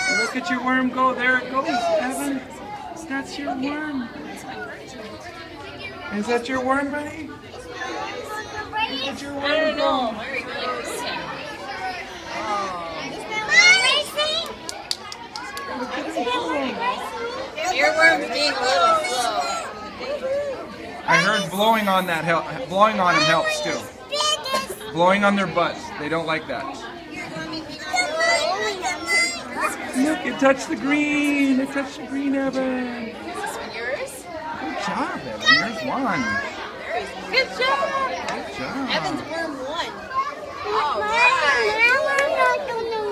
Look at your worm go. There it goes, Evan. That's your worm. Is that your worm, buddy? Look at your worm go. Where he goes. Your worm's being a little slow. I heard blowing on that blowing on him helps too. Blowing on their butts. They don't like that. Look, it touched the green. It touched the green, Evan. Is this one yours? Good job, Evan. There's one. Good job. Good job. Evan's worm won. Mama,